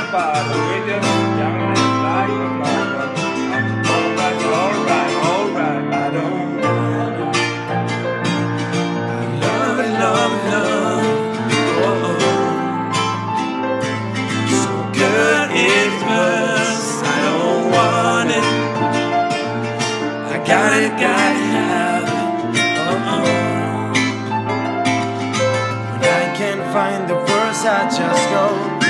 but we just young and like alright, alright, alright. I don't wanna. Love, love, love. Oh, so good it hurts. I don't want it. I got it, gotta have it. When I can't find the words, I just go.